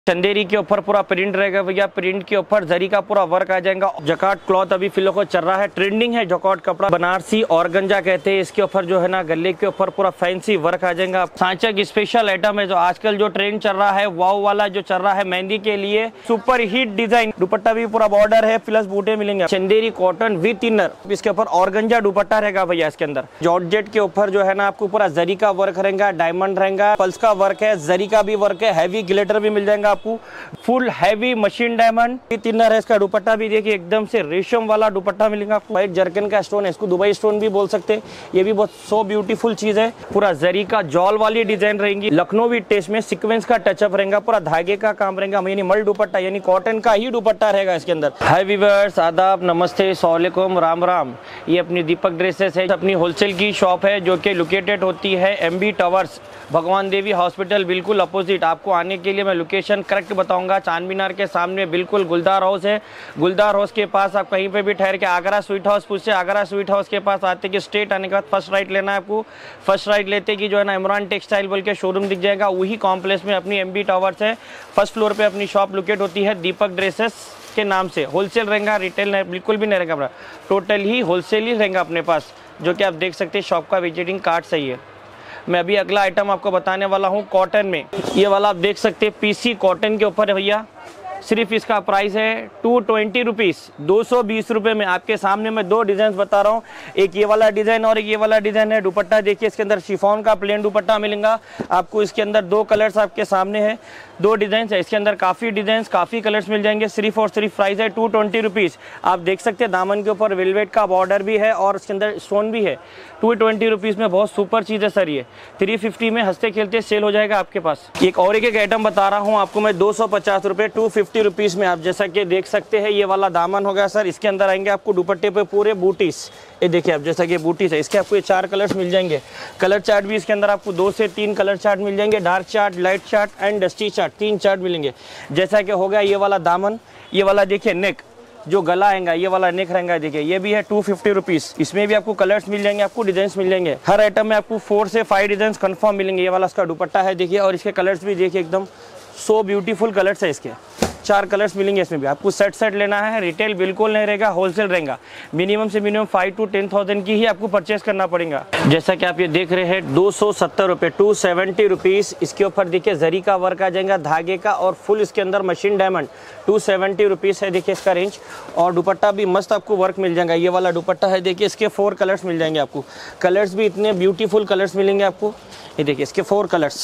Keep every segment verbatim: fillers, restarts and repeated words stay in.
चंदेरी के ऊपर पूरा प्रिंट रहेगा भैया, प्रिंट के ऊपर जरी का पूरा वर्क आ जाएगा। जकार्ड क्लॉथ अभी फिलहाल को चल रहा है, ट्रेंडिंग है जकार्ड कपड़ा, बनारसी ऑर्गेन्जा कहते हैं इसके ऊपर जो है ना, गले के ऊपर पूरा फैंसी वर्क आ जाएगा। सांचा की स्पेशल आइटम है जो आजकल जो ट्रेंड चल रहा है, वाव वाला जो चल रहा है मेहंदी के लिए, सुपर हिट डिजाइन। दुपट्टा भी पूरा बॉर्डर है प्लस बूटे मिलेंगे। चंदेरी कॉटन विथ इनर, इसके ऊपर ऑर्गेन्जा दुपट्टा रहेगा भैया। इसके अंदर जॉर्जेट के ऊपर जो है ना आपको पूरा जरी का वर्क रहेगा, डायमंड रहेगा, पल्स का वर्क है, जरी का भी वर्क है, हैवी ग्लिटर भी मिल जाएगा आपको, full heavy machine diamond with inner है। इसका दुपट्टा भी देखिए एकदम से रेशम वाला दुपट्टा मिलेगा आपको। व्हाइट जर्कन का स्टोन है, इसको दुबई स्टोन भी बोल सकते हैं। ये भी बहुत सो ब्यूटीफुल चीज है। पूरा जरी का जॉल वाली डिजाइन रहेंगी, लखनवी टेस्ट में सीक्वेंस का टचअप रहेगा, पूरा धागे का काम रहेगा, यानी मल दुपट्टा यानी कॉटन का ही दुपट्टा रहेगा इसके अंदर। हाय व्यूअर्स, आदाब, नमस्ते, अस्सलाम वालेकुम, राम राम। ये अपनी दीपक ड्रेसेस है, अपनी होलसेल की शॉप है जो कि लोकेटेड होती है एमबी टावर्स, भगवान देवी हॉस्पिटल बिल्कुल अपोजिट। आपको आने के लिए मैं लोकेशन करेक्ट बताऊंगा। चांद मीनार के सामने बिल्कुल गुलदार हाउस है, गुलदार हाउस के पास आप कहीं पे भी ठहर के आगरा स्वीट हाउस पूछते, आगरा स्वीट हाउस के पास आते कि स्ट्रेट आने के बाद फर्स्ट राइट लेना है आपको। फर्स्ट राइट लेते कि जो है ना इमरान टेक्सटाइल बोल के शोरूम दिख जाएगा, वही कॉम्प्लेक्स में अपनी एमबी टावर्स है। फर्स्ट फ्लोर पे अपनी शॉप लोकेट होती है दीपक ड्रेसेस के नाम से। होलसेल रहेगा, रिटेल नहीं, बिल्कुल भी नहीं रहेगा, टोटल ही होलसेल ही रहेगा अपने पास, जो कि आप देख सकते हैं। शॉप का विजिटिंग कार्ड सही है। मैं अभी अगला आइटम आपको बताने वाला हूँ कॉटन में। ये वाला आप देख सकते हैं पीसी कॉटन के ऊपर है भैया। सिर्फ इसका प्राइस है टू ट्वेंटी रुपीज़, दो सौ बीस रुपये में। आपके सामने मैं दो डिजाइन बता रहा हूँ, एक ये वाला डिजाइन और एक ये वाला डिजाइन है। दुपट्टा देखिए, इसके अंदर शिफॉन का प्लेन दुपट्टा मिलेगा आपको। इसके अंदर दो कलर्स आपके सामने है, दो डिजाइन है इसके अंदर, काफ़ी डिजाइन काफ़ी कलर्स मिल जाएंगे। सिर्फ और सिर्फ प्राइस है टू ट्वेंटी रुपीज़। आप देख सकते हैं दामन के ऊपर वेलवेट का बॉर्डर भी है और इसके अंदर स्टोन भी है। टू ट्वेंटी रुपीज़ में बहुत सुपर चीज़ है सर। ये थ्री फिफ्टी में हंसते खेलते सेल हो जाएगा आपके पास। एक और एक आइटम बता रहा हूँ आपको मैं, दो सौ पचास रुपये टू फिफ्टी रुपीज़ में। आप जैसा कि देख सकते हैं ये वाला दामन हो गया सर। इसके अंदर आएंगे आपको दुपट्टे पे पूरे बूटीस। ये देखिए आप, जैसा कि बूटीस है, इसके आपको ये चार कलर्स मिल जाएंगे। कलर चार्ट भी इसके अंदर आपको दो से तीन कलर चार्ट मिल जाएंगे, dark chart, light chart and dusty chart, तीन चार्ट मिलेंगे। जैसा कि हो गया ये वाला दामन, ये वाला देखिए नेक, जो गला आएगा ये वाला नेक रहेगा, देखिए ये भी है टू फिफ्टी रुपीज़। इसमें भी आपको कलर्स मिल जाएंगे, आपको डिजाइन मिल जाएंगे। हर आइटम में आपको फोर से फाइव डिजाइन कंफर्म मिलेंगे। ये वाला इसका दुपट्टा है देखिए, और इसके कलर्स भी देखिए एकदम सो ब्यूटीफुल कलर्स है इसके। चार कलर्स मिलेंगे इसमें भी। आपको सेट सेट लेना है, रिटेल बिल्कुल नहीं रहेगा, होलसेल रहेगा। मिनिमम से minimum five two ten thousand की ही आपको परचेस करना पड़ेगा। जैसा कि आप ये देख रहे हैं, दो सौ सत्तर रुपये, टू सेवेंटी रुपीज़। इसके ऊपर देखिए जरी का वर्क आ जाएगा, धागे का, और फुल इसके अंदर machine diamond. Two seventy rupees है देखिए इसका रेंज। और दुपट्टा भी मस्त आपको वर्क मिल जाएगा। ये वाला दुपट्टा है देखिए, इसके फोर कलर्स मिल जाएंगे आपको। कलर्स भी इतने ब्यूटीफुल कलर्स मिलेंगे आपको। ये देखिए इसके फोर कलर्स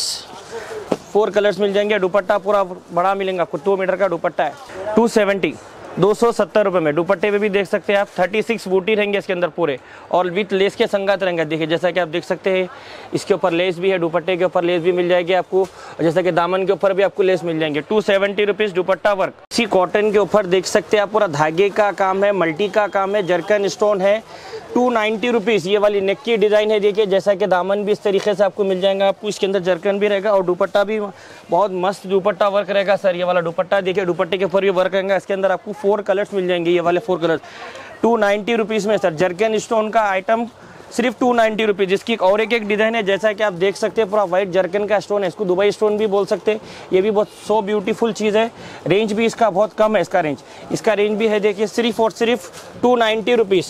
फोर कलर्स मिल जाएंगे। दुपट्टा पूरा बड़ा मिलेगा आपको, टू मीटर का दुपट्टा है। टू सेवेंटी, दो सौ सत्तर रुपये में। दुपट्टे पे भी देख सकते हैं आप, थर्टी सिक्स बूटी रहेंगे इसके अंदर पूरे, और विथ लेस के संगात रहेंगे। देखिए जैसा कि आप देख सकते हैं, इसके ऊपर लेस भी है, दुपट्टे के ऊपर लेस भी मिल जाएगी आपको, और जैसा कि दामन के ऊपर भी आपको लेस मिल जाएंगे। टू सेवेंटी रुपीज़ दुपट्टा वर्क। इसी कॉटन के ऊपर देख सकते हैं आप, पूरा धागे का काम है, मल्टी का काम है, जर्कन स्टोन है। टू नाइन्टी रुपीज़ ये वाली नेक की डिज़ाइन है देखिए। जैसा कि दामन भी इस तरीके से आपको मिल जाएगा, आपको इसके अंदर जर्कन भी रहेगा, और दुपट्टा भी बहुत मस्त दुपट्टा वर्क रहेगा सर। ये वाला दुपट्टा देखिए, दुपट्टे के ऊपर भी वर्क रहेगा। इसके अंदर आपको फोर कलर्स मिल जाएंगे, ये वाले four colours two ninety rupees में सर। जर्कन स्टोन का आइटम सिर्फ टू नाइन्टी रुपीज़। इसकी और एक एक डिज़ाइन है, जैसा कि आप देख सकते हैं, पूरा व्हाइट जर्कन का स्टोन है, इसको दुबई स्टोन भी बोल सकते हैं। ये भी बहुत सो ब्यूटीफुल चीज़ है। रेंज भी इसका बहुत कम है, इसका रेंज इसका रेंज भी है देखिए सिर्फ और सिर्फ two ninety rupees.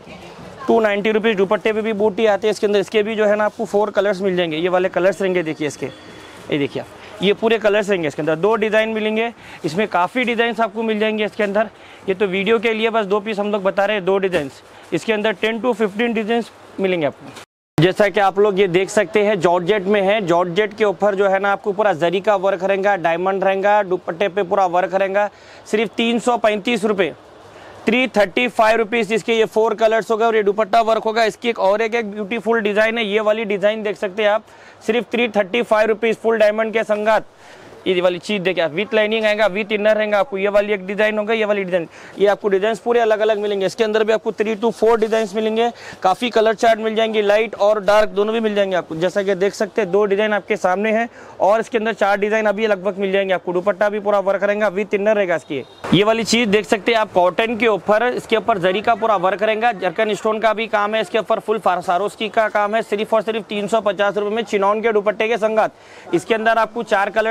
Two ninety rupees. दुपट्टे पे भी बूटी आती है इसके अंदर। इसके भी जो है ना आपको फोर कलर्स मिल जाएंगे। ये वाले कलर्स रहेंगे देखिए इसके, ये देखिए आप, ये पूरे कलर्स रहेंगे इसके अंदर। दो डिज़ाइन मिलेंगे इसमें, काफ़ी डिज़ाइंस आपको मिल जाएंगे इसके अंदर। ये तो वीडियो के लिए बस दो पीस हम लोग बता रहे हैं, दो डिज़ाइंस। इसके अंदर टेन टू फिफ्टीन डिज़ाइंस मिलेंगे आपको। जैसा कि आप लोग ये देख सकते हैं, जॉर्जेट में है। जॉर्जेट के ऊपर जो है ना आपको पूरा जरी का वर्क रहेगा, डायमंड रहेगा, दुपट्टे पे पूरा वर्क रहेगा। सिर्फ तीन सौ पैंतीस रुपये, थ्री थर्टी फाइव रुपीज़। इसके ये फोर कलर्स होगा और ये दुपट्टा वर्क होगा। इसकी एक और एक एक ब्यूटीफुल डिज़ाइन है, ये वाली डिज़ाइन देख सकते हैं आप, सिर्फ three thirty five rupees, full diamond के संगात। ये वाली चीज़ देखिए आप, विथ लाइनिंग आएगा, विथ इनर रहेगा आपको। ये वाली एक डिज़ाइन होगा, ये वाली डिज़ाइन, ये आपको डिज़ाइन पूरे अलग अलग मिलेंगे। इसके अंदर भी आपको थ्री टू फोर डिज़ाइन मिलेंगे। काफ़ी कलर चार्ट मिल जाएंगे, लाइट और डार्क दोनों भी मिल जाएंगे आपको। जैसा कि देख सकते हैं, दो डिज़ाइन आपके सामने है, और इसके अंदर चार डिज़ाइन अभी लगभग मिल जाएंगे आपको। दुपट्टा भी पूरा वर्क रहेगा, विथ इनर रहेगा इसकी। ये वाली चीज़ देख सकते हैं आप, कॉटन के ऊपर, इसके ऊपर जरी का पूरा वर्क रहेगा, जर्कन स्टोन का भी काम है, इसके ऊपर फुल सारोस्की का काम है। सिर्फ और सिर्फ तीन सौ पचास रुपये में चिनॉन के दुपट्टे के संगात। इसके अंदर आपको चार कलर्स मिलेंगे,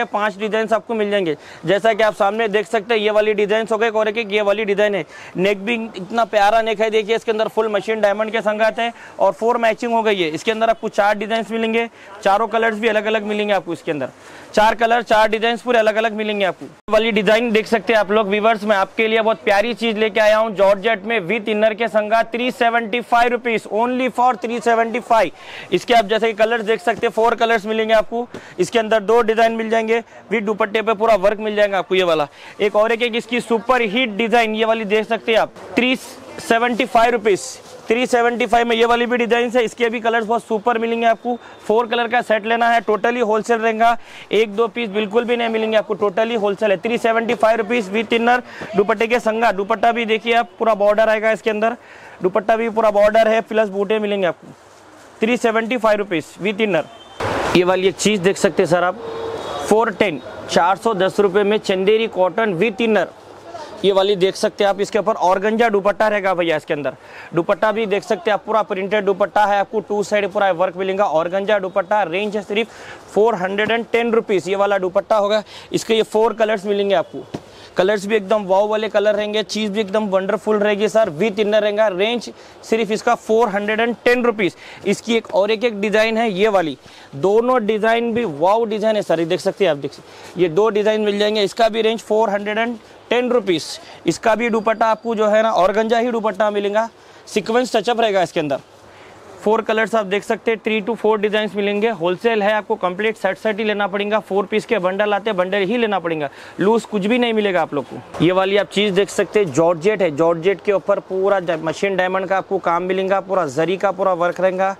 गए पांच डिजाइन आपको मिल जाएंगे। जैसा कि आप सामने देख सकते हैं ये वाली डिजाइन हो गए और एक ये वाली डिजाइन है। नेक भी इतना प्यारा नेक है, देखिए इसके अंदर फुल मशीन डायमंड के संगात है और फोर मैचिंग हो गई है। इसके अंदर आपको चार डिजाइन मिलेंगे, चारों कलर्स भी अलग अलग मिलेंगे आपको। इसके अंदर चार कलर चार डिजाइन पूरे अलग अलग मिलेंगे आपको। वाली डिजाइन देख सकते हैं आप लोग व्यूअर्स, मैं आपके लिए बहुत प्यारी चीज लेके आया हूँ जॉर्जेट में विथ इनर के संगात three seventy five rupees only for three seventy five. इसके आप जैसे कलर देख सकते हैं, फोर कलर्स मिलेंगे आपको। इसके अंदर दो डिजाइन मिल जाएंगे, विथ दुपट्टे पे पूरा वर्क मिल जाएगा आपको। ये वाला एक और एक, एक इसकी सुपर हिट डिजाइन ये वाली देख सकते हैं आप, three seventy five rupees three seventy five में ये वाली भी डिजाइन है। इसके भी कलर्स बहुत सुपर मिलेंगे आपको। फोर कलर का सेट लेना है, टोटली होलसेल रहेगा, एक दो पीस बिल्कुल भी नहीं मिलेंगे आपको, टोटली होलसेल है। Three seventy five rupees with inner दुपट्टे के संगा। दुपट्टा भी देखिए आप, पूरा बॉर्डर आएगा इसके अंदर, दुपट्टा भी पूरा बॉर्डर है, प्लस बूटे मिलेंगे आपको। Three seventy five rupees with inner. ये वाली एक चीज देख सकते हैं सर आप, फोर टेन चार सौ दस रुपए में चंदेरी कॉटन विथ इनर। ये वाली देख सकते हैं आप, इसके ऊपर ऑर्गेंजा दुपट्टा रहेगा भैया। इसके अंदर दुपट्टा भी देख सकते हैं आप, पूरा प्रिंटेड दुपट्टा है आपको, टू साइड पूरा वर्क मिलेगा। ऑर्गेंजा दुपट्टा, रेंज है सिर्फ four hundred and ten rupees. ये वाला दुपट्टा होगा, इसके ये फोर कलर्स मिलेंगे आपको। कलर्स भी एकदम वाव वाले कलर रहेंगे, चीज भी एकदम वंडरफुल रहेगी सर, विथ इनर रहेगा। रेंज सिर्फ इसका four hundred and ten rupees. इसकी एक और एक एक डिजाइन है ये वाली, दोनों डिजाइन भी वाव डिजाइन है सर। ये देख सकते हैं आप, देख सकते ये दो डिजाइन मिल जाएंगे। इसका भी range four hundred and ten rupees. इसका भी दुपट्टा आपको जो है ना ऑर्गेंजा ही दुपट्टा मिलेगा, सीक्वेंस टचअप रहेगा इसके अंदर। फोर कलर्स आप देख सकते हैं, थ्री टू फोर डिजाइन मिलेंगे। होलसेल है, आपको कंप्लीट सेट सेट ही लेना पड़ेगा। फोर पीस के बंडल आते हैं, बंडल ही लेना पड़ेगा, लूज कुछ भी नहीं मिलेगा आप लोग को। ये वाली आप चीज देख सकते हैं, जॉर्जेट है, जॉर्जेट के ऊपर पूरा मशीन डायमंड का आपको काम मिलेगा, पूरा जरी का पूरा वर्क रहेगा।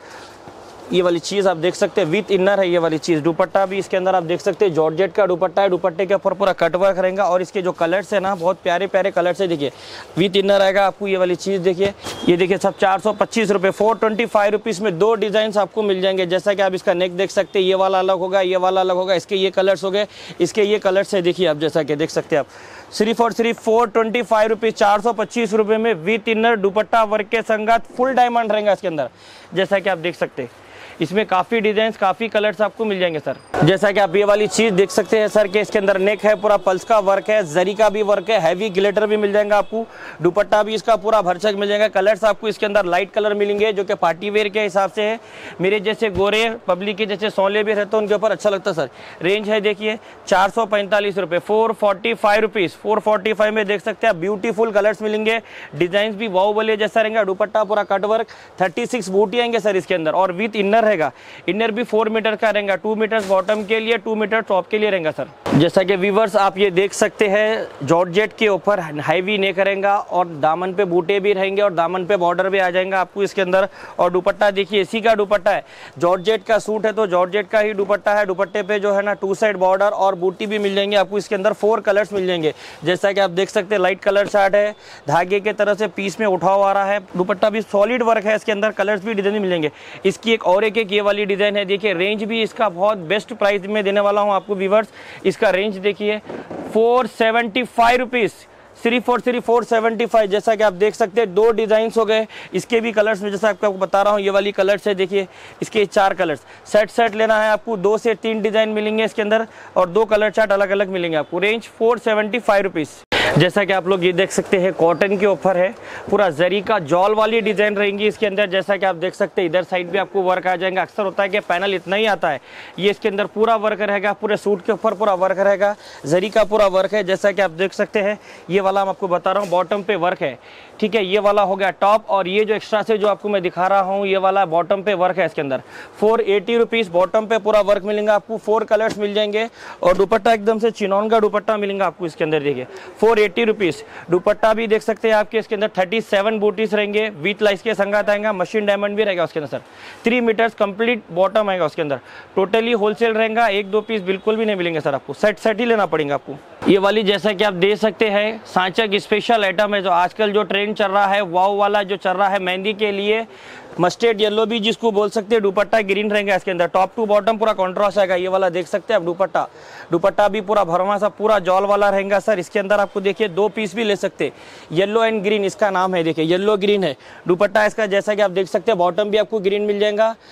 ये वाली चीज आप देख सकते हैं, विथ इनर है ये वाली चीज। दुपट्टा भी इसके अंदर आप देख सकते हैं, जॉर्जेट का दुपट्टा है, दुपट्टे के ऊपर पूरा कट वर्क रहेगा। और इसके जो कलर्स है ना, बहुत प्यारे प्यारे कलर्स है, देखिए विथ इनर आएगा आपको। ये वाली चीज देखिए, ये देखिए सब चार सौ पच्चीस रुपए, फोर ट्वेंटी फाइव रुपीज में दो डिजाइन आपको मिल जाएंगे। जैसा कि आप इसका नेक देख सकते हैं, ये वाला अलग होगा, ये वाला अलग होगा। इसके ये कलर्स हो गए, इसके ये कलर्स है, देखिए आप जैसा कि देख सकते हैं आप, सिर्फ और सिर्फ फोर ट्वेंटी फाइव रुपीज, चार सौ पच्चीस रुपए में विथ इनर दुपट्टा वर्क के संगात फुल डायमंड रहेगा इसके अंदर। जैसा कि आप देख सकते हैं, इसमें काफी डिजाइन काफी कलर्स आपको मिल जाएंगे सर। जैसा कि आप ये वाली चीज देख सकते हैं सर, के इसके अंदर नेक है, पूरा पल्स का वर्क है, जरी का भी वर्क है, हैवी ग्लिटर भी मिल जाएगा आपको। दुपट्टा भी इसका पूरा भरचक मिल जाएगा। कलर्स आपको इसके अंदर लाइट कलर मिलेंगे, जो कि पार्टी वेयर के हिसाब से है। मेरे जैसे गोरे पब्लिक के जैसे सौले भी रहते हैं, उनके ऊपर अच्छा लगता है सर। रेंज है देखिए चार सौ पैंतालीस रुपए, four forty five rupees. Four forty five में देख सकते हैं, ब्यूटीफुल कलर्स मिलेंगे, डिजाइन भी वाव वाले जैसा रहेगा। दुपट्टा पूरा कट वर्क, थर्टी सिक्स बूटी आएंगे सर इसके अंदर, और विथ इनर रहेगा। इनर भी फोर मीटर का रहेगा, टू मीटर बॉटम के लिए, टू मीटर टॉप के लिए रहेगा सर। जैसा कि व्यूअर्स आप ये देख सकते हैं, जॉर्जेट के ऊपर हैवी नेक रहेगा और दामन पे बूटे भी रहेंगे और दामन पे बॉर्डर भी आ जाएगा आपको इसके अंदर। और दुपट्टा देखिए इसी का दुपट्टा है, जॉर्जेट का सूट है तो जॉर्जेट का ही दुपट्टा है। दुपट्टे पे जो है ना टू साइड बॉर्डर और बूटी भी मिल जाएंगे आपको। इसके अंदर फोर कलर्स मिल जाएंगे, जैसा कि आप देख सकते हैं, लाइट कलर चार्ट है, धागे के तरह से पीस में उठाव आ रहा है। दुपट्टा भी सॉलिड वर्क है इसके अंदर, कलर्स भी डिजाइन मिलेंगे। इसकी एक और एक एक ये वाली डिजाइन है, देखिए रेंज भी इसका बहुत बेस्ट प्राइस में देने वाला हूं आपको व्यूअर्स। इसका रेंज देखिए फोर सेवेंटी फाइव रुपीज, सिर्फ और सिर्फ फोर सेवेंटी फाइव। जैसा कि आप देख सकते हैं, दो डिजाइन हो गए, इसके भी कलर्स में जैसा आपको बता रहा हूँ, ये वाली कलर्स है देखिए, इसके चार कलर्स। सेट सेट लेना है आपको, दो से तीन डिजाइन मिलेंगे इसके अंदर और दो कलर चार्ट अलग अलग मिलेंगे आपको। Range four seventy five rupees. जैसा कि आप लोग ये देख सकते हैं, कॉटन के ऊपर है, पूरा जरी का जॉल वाली डिजाइन रहेंगी इसके अंदर। जैसा कि आप देख सकते हैं, इधर साइड भी आपको वर्क आ जाएगा। अक्सर होता है कि पैनल इतना ही आता है, ये इसके अंदर पूरा वर्क रहेगा, पूरे सूट के ऊपर पूरा वर्क रहेगा, जरी का पूरा वर्क है। जैसा कि आप देख सकते हैं, ये वाला मैं आपको बता रहा हूँ, बॉटम पे वर्क है, ठीक है। ये वाला हो गया टॉप, और ये जो एक्स्ट्रा से जो आपको मैं दिखा रहा हूँ, ये वाला बॉटम पे वर्क है इसके अंदर। फोर एटी रुपीज बॉटम पे पूरा वर्क मिलेगा आपको, फोर कलर्स मिल जाएंगे और दुपट्टा एकदम से चिनॉन का दुपट्टा मिलेगा आपको इसके अंदर। देखिए फोर एटी रुपीज। दुपट्टा भी देख सकते हैं आपके, इसके अंदर थर्टी सेवन बूटीज रहेंगे, विथ लाइस के संगात आएगा, मशीन डायमंड भी रहेगा उसके अंदर sir. Three metres complete bottom आएगा उसके अंदर। टोटली होलसेल रहेगा, एक दो पीस बिल्कुल भी नहीं मिलेंगे सर आपको, सेट सेट ही लेना पड़ेगा आपको। ये वाली जैसा कि आप देख सकते हैं, सांचा की स्पेशल आइटम है, जो आजकल जो ट्रेंड चल रहा है, वाव वाला जो चल रहा है मेहंदी के लिए, मस्टर्ड येलो भी जिसको बोल सकते हैं। दुपट्टा ग्रीन रहेगा इसके अंदर, टॉप टू बॉटम पूरा कॉन्ट्रास्ट आएगा। ये वाला देख सकते हैं आप, दुपट्टा दुपट्टा भी पूरा भरवा सा पूरा जॉल वाला रहेगा सर। इसके अंदर आपको देखिए दो पीस भी ले सकते हैं, येलो एंड ग्रीन इसका नाम है, देखिए येलो ग्रीन है दुपट्टा इसका। जैसा कि आप देख सकते हैं, बॉटम भी आपको ग्रीन मिल जाएगा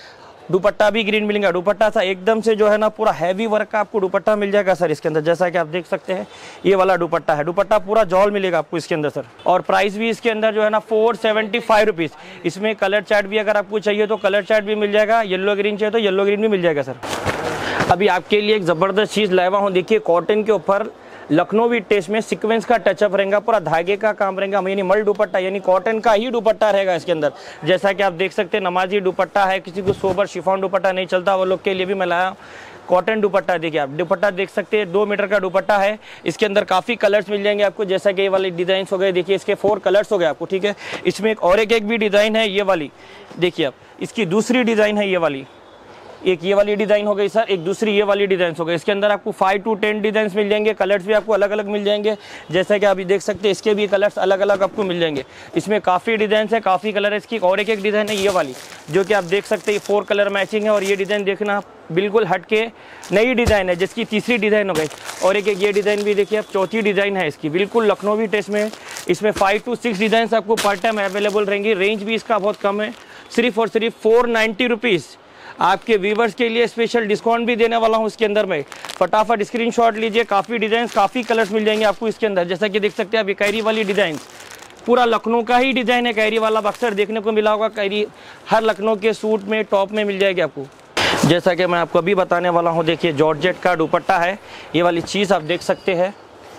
दुपट्टा भी ग्रीन मिलेगा। दुपट्टा सा एकदम से जो है ना पूरा हैवी वर्क का आपको दुपट्टा मिल जाएगा सर इसके अंदर, जैसा कि आप देख सकते हैं ये वाला दुपट्टा है। दुपट्टा पूरा जॉल मिलेगा आपको इसके अंदर सर। और प्राइस भी इसके अंदर जो है ना फोर सेवेंटी फाइव रुपीज़। इसमें कलर चार्ट भी अगर आपको चाहिए तो कलर चार्ट भी मिल जाएगा, येलो ग्रीन चाहिए तो येलो ग्रीन भी मिल जाएगा सर। अभी आपके लिए एक ज़बरदस्त चीज़ लाया हूँ, देखिए कॉटन के ऊपर लखनवी टेस्ट में सीक्वेंस का टचअप रहेगा, पूरा धागे का काम रहेगा, यानी मल दुपट्टा यानी कॉटन का ही दुपट्टा रहेगा इसके अंदर। जैसा कि आप देख सकते हैं नमाजी दुपट्टा है, किसी को सोबर शिफॉन दुपट्टा नहीं चलता वो लोग के लिए भी मैं लाया कॉटन दुपट्टा। देखिए आप दुपट्टा देख सकते हैं, दो मीटर का दुपट्टा है। इसके अंदर काफ़ी कलर्स मिल जाएंगे आपको, जैसा कि ये वाले डिज़ाइन हो गए, देखिए इसके फोर कलर्स हो गए आपको, ठीक है। इसमें एक और एक एक भी डिज़ाइन है, ये वाली देखिए आप, इसकी दूसरी डिज़ाइन है ये वाली, एक ये वाली डिज़ाइन हो गई सर, एक दूसरी ये वाली डिज़ाइन हो गई। इसके अंदर आपको फाइव टू टेन डिज़ाइन मिल जाएंगे, कलर्स भी आपको अलग अलग मिल जाएंगे, जैसा कि आप देख सकते हैं इसके भी कलर्स अलग अलग आपको मिल जाएंगे। इसमें काफ़ी डिज़ाइन है, काफ़ी कलर है इसकी। और एक एक डिज़ाइन है ये वाली जो कि आप देख सकते हैं फोर कलर मैचिंग है। और ये डिज़ाइन देखना बिल्कुल हट के नई डिज़ाइन है, जिसकी तीसरी डिज़ाइन हो गई। और एक एक ये डिज़ाइन भी देखिए आप, चौथी डिज़ाइन है इसकी, बिल्कुल लखनवी टेस्ट में। इसमें फाइव टू सिक्स डिज़ाइन आपको पर टाइम अवेलेबल रहेंगी। रेंज भी इसका बहुत कम है, सिर्फ और सिर्फ फोर नाइन्टी रुपीज़। आपके व्यूवर्स के लिए स्पेशल डिस्काउंट भी देने वाला हूं इसके अंदर में। फटाफट स्क्रीनशॉट लीजिए, काफ़ी डिज़ाइन काफ़ी कलर्स मिल जाएंगे आपको इसके अंदर। जैसा कि देख सकते हैं आप ये कैरी वाली डिज़ाइन, पूरा लखनऊ का ही डिज़ाइन है। कैरी वाला अक्सर देखने को मिला होगा, कैरी हर लखनऊ के सूट में टॉप में मिल जाएगी आपको। जैसा कि मैं आपको अभी बताने वाला हूँ, देखिए जॉर्जेट का दुपट्टा है, ये वाली चीज़ आप देख सकते हैं।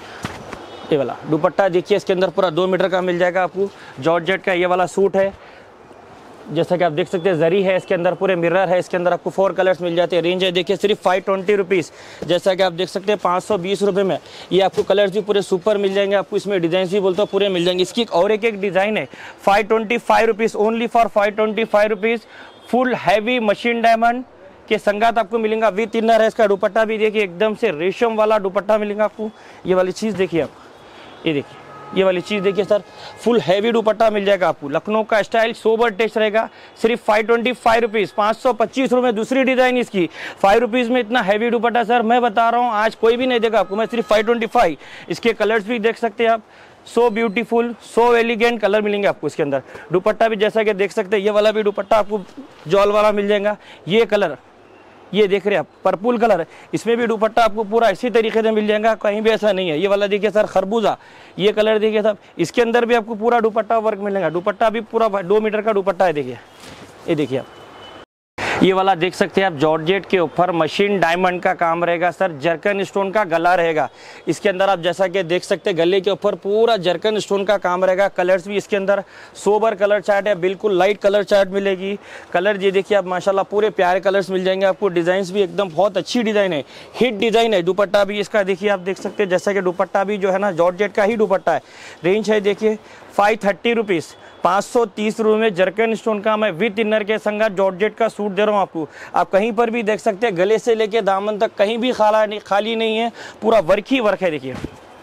ये वाला दुपट्टा देखिए इसके अंदर पूरा दो मीटर का मिल जाएगा आपको। जॉर्जेट का ये वाला सूट है, जैसा कि आप देख सकते हैं जरी है इसके अंदर, पूरे मिरर है इसके अंदर, आपको फोर कलर्स मिल जाते हैं। रेंज है देखिए सिर्फ फाइव ट्वेंटी रुपीज़। जैसा कि आप देख सकते हैं पाँच सौ बीस रुपये में ये आपको कलर्स भी पूरे सुपर मिल जाएंगे आपको। इसमें डिज़ाइन भी बोलते हो पूरे मिल जाएंगे। इसकी और एक एक डिज़ाइन है, five twenty five rupees only for five twenty five rupees. Full heavy machine diamond के संगात आपको मिलेगा, विथ इनर है। इसका दुपट्टा भी देखिए एकदम से रेशम वाला दुपट्टा मिलेगा आपको। ये वाली चीज़ देखिए आप, ये देखिए ये वाली चीज़ देखिए सर, फुल हैवी दुपट्टा मिल जाएगा आपको। लखनऊ का स्टाइल सोबर टेस्ट रहेगा, सिर्फ फाइव ट्वेंटी फाइव रुपीज़। पाँच सौ पच्चीस रुपये दूसरी डिज़ाइन इसकी, फाइव रुपीज़ में इतना हैवी दुपट्टा सर मैं बता रहा हूँ आज कोई भी नहीं देगा आपको, मैं सिर्फ फाइव ट्वेंटी फाइव। इसके कलर्स भी देख सकते हैं आप, so beautiful so elegant colour मिलेंगे आपको इसके अंदर। दुपट्टा भी जैसा कि देख सकते हैं ये वाला भी दुपट्टा आपको जॉल वाला मिल जाएगा। ये कलर ये देख रहे हैं आप, पर्पल कलर, इसमें भी दुपट्टा आपको पूरा इसी तरीके से मिल जाएगा, कहीं भी ऐसा नहीं है। ये वाला देखिए सर खरबूजा, ये कलर देखिए साहब, इसके अंदर भी आपको पूरा दुपट्टा वर्क मिलेगा। दुपट्टा भी पूरा दो मीटर का दुपट्टा है, देखिए ये देखिए आप। ये वाला देख सकते हैं आप, जॉर्जेट के ऊपर मशीन डायमंड का काम रहेगा सर, जर्कन स्टोन का गला रहेगा इसके अंदर। आप जैसा कि देख सकते हैं गले के ऊपर पूरा जर्कन स्टोन का काम रहेगा। कलर्स भी इसके अंदर सोबर कलर चार्ट है, बिल्कुल लाइट कलर चार्ट मिलेगी। कलर ये देखिए आप माशाल्लाह पूरे प्यारे कलर्स मिल जाएंगे आपको। डिज़ाइन भी एकदम बहुत अच्छी डिज़ाइन है, हिट डिज़ाइन है। दुपट्टा भी इसका देखिए आप देख सकते हैं, जैसा कि दुपट्टा भी जो है ना जॉर्जेट का ही दुपट्टा है। रेंज है देखिए फाइव थर्टी रुपीज़, पाँच सौ तीस रुपये में जर्कन स्टोन का मैं विथ इनर के संग जॉर्जेट का सूट दे रहा हूँ आपको। आप कहीं पर भी देख सकते हैं, गले से लेके दामन तक कहीं भी खाला नहीं खाली नहीं है, पूरा वर्क ही वर्क है। देखिए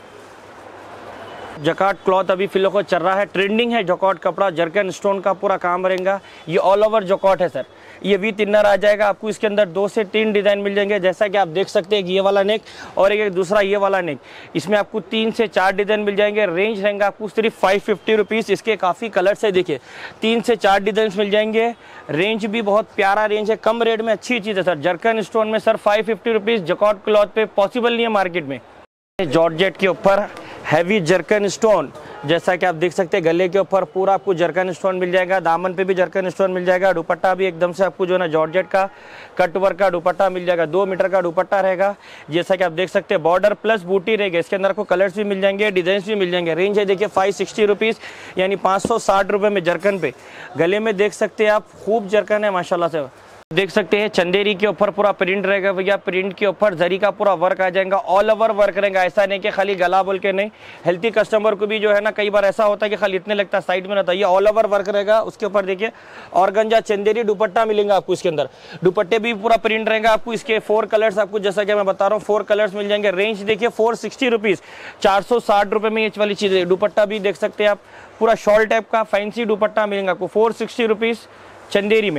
जकार्ड क्लॉथ अभी फिलहाल को चल रहा है, ट्रेंडिंग है जकार्ड कपड़ा, जर्कन स्टोन का पूरा काम रहेगा। ये ऑल ओवर जकार्ड है सर, ये विथ इनर आ जाएगा आपको। इसके अंदर दो से तीन डिज़ाइन मिल जाएंगे, जैसा कि आप देख सकते हैं ये वाला नेक और एक, एक दूसरा ये वाला नेक। इसमें आपको तीन से चार डिज़ाइन मिल जाएंगे। रेंज रहेगा आपको सिर्फ फाइव फिफ्टी रुपीज़। इसके काफ़ी कलर्स है, देखिए तीन से चार डिज़ाइन मिल जाएंगे। रेंज भी बहुत प्यारा रेंज है, कम रेट में अच्छी चीज़ है सर। जर्कन स्टोन में sir five fifty rupees jacquard cloth पे पॉसिबल नहीं है मार्केट में। जॉर्जेट के ऊपर हैवी जर्कन स्टोन, जैसा कि आप देख सकते हैं गले के ऊपर पूरा आपको जर्कन स्टोन मिल जाएगा, दामन पे भी जर्कन स्टोन मिल जाएगा। दुपट्टा भी एकदम से आपको जो है ना जॉर्जेट का कट वर्क का दुपट्टा मिल जाएगा, दो मीटर का दुपट्टा रहेगा। जैसा कि आप देख सकते हैं बॉर्डर प्लस बूटी रहेगा। इसके अंदर आपको कलर्स भी मिल जाएंगे, डिजाइन भी मिल जाएंगे। रेंज है देखिए फाइव सिक्सटी रुपीज़ यानी पाँच सौ साठ रुपये में जर्कन पे। गले में देख सकते हैं आप खूब जर्कन है माशाल्लाह से, देख सकते हैं चंदेरी के ऊपर पूरा प्रिंट रहेगा भैया। प्रिंट के ऊपर जरी का पूरा वर्क आ जाएगा, ऑल ओवर वर्क रहेगा। ऐसा नहीं कि खाली गला बोल के नहीं, हेल्थी कस्टमर को भी जो है ना कई बार ऐसा होता है कि खाली इतने लगता है साइड में रहता है, ये ऑल ओवर वर्क रहेगा। उसके ऊपर देखिए ऑर्गेन्जा चंदेरी दुपट्टा मिलेगा आपको। इसके अंदर दुपट्टे भी पूरा प्रिंट रहेगा आपको। इसके फोर कलर्स आपको जैसा कि मैं बता रहा हूँ फोर कलर्स मिल जाएंगे। रेंज देखिए फोर सिक्सटी रुपीज़, चार सौ साठ रुपये में ये वाली चीज़ है। दुपट्टा भी देख सकते हैं आप, पूरा शॉल टाइप का फैंसी दुपट्टा मिलेगा आपको फोर सिक्सटी रुपीज़ चंदेरी में।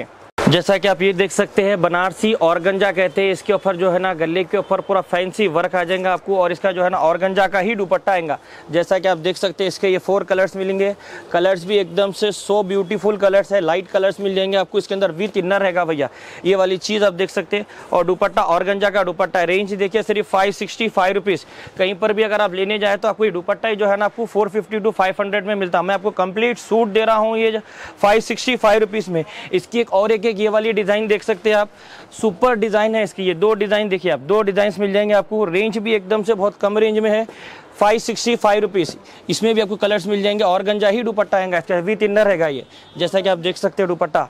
जैसा कि आप ये देख सकते हैं बनारसी ऑर्गेंजा कहते हैं इसके ऊपर जो है ना गले के ऊपर पूरा फैंसी वर्क आ जाएगा आपको और इसका जो है ना ऑर्गेंजा का ही दुपट्टा आएगा। जैसा कि आप देख सकते हैं इसके ये फोर कलर्स मिलेंगे, कलर्स भी एकदम से सो ब्यूटीफुल कलर्स है, लाइट कलर्स मिल जाएंगे आपको इसके अंदर विथ इनर रहेगा भैया, ये वाली चीज़ आप देख सकते हैं। और दुपट्टा ऑर्गेंजा का दुपट्टा है, रेंज देखिए सिर्फ फाइव सिक्सटी फाइव रुपीज़। कहीं पर भी अगर आप लेने जाए तो आपको ये दुपट्टा ही जो है ना आपको four fifty two five hundred में मिलता है। मैं आपको कंप्लीट सूट दे रहा हूँ ये फाइव सिक्सटी फाइव रुपीज़ में। इसकी एक और एक, एक ये वाली डिज़ाइन देख सकते हैं आप, सुपर डिज़ाइन है इसकी। ये दो डिज़ाइन देखिए आप, दो डिज़ाइन मिल जाएंगे आपको, रेंज भी एकदम से बहुत कम रेंज में है, फाइव सिक्सटी फाइव रुपीज़। इसमें भी आपको कलर्स मिल जाएंगे, ऑर्गेंजा ही दुपट्टा आएगा, विथ इनर रहेगा ये, जैसा कि आप देख सकते हो दुपट्टा।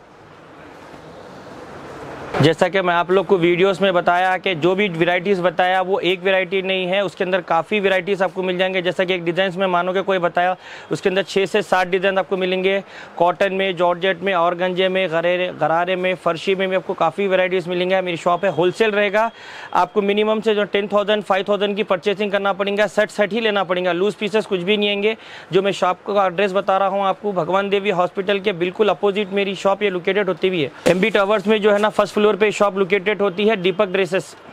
जैसा कि मैं आप लोग को वीडियोस में बताया कि जो भी वैरायटीज़ बताया वो एक वैरायटी नहीं है, उसके अंदर काफ़ी वैरायटीज़ आपको मिल जाएंगे। जैसा कि एक डिज़ाइन में मानो कि कोई बताया, उसके अंदर छः से सात डिज़ाइन आपको मिलेंगे, कॉटन में, जॉर्जेट में, ऑर्गेंजे में, गरारे गरारे में, फर्शी में भी आपको काफ़ी वैरायटीज़ मिलेंगे। मेरी शॉप है, होलसेल रहेगा, आपको मिनिमम से जो टेन थाउजेंड फाइव थाउजेंड की परचेसिंग करना पड़ेगा, सेट सेट ही लेना पड़ेगा, लूज पीसेस कुछ भी नहीं आएंगे। जो मैं शॉप का एड्रेस बता रहा हूँ आपको, भगवान देवी हॉस्पिटल के बिल्कुल अपोजिट मेरी शॉप ये लोकेटेड होती हुई है। एम बी टावर्स में जो है ना फर्स्ट फ्लोर पे शॉप लोकेटेड होती है, दीपक ड्रेसेस।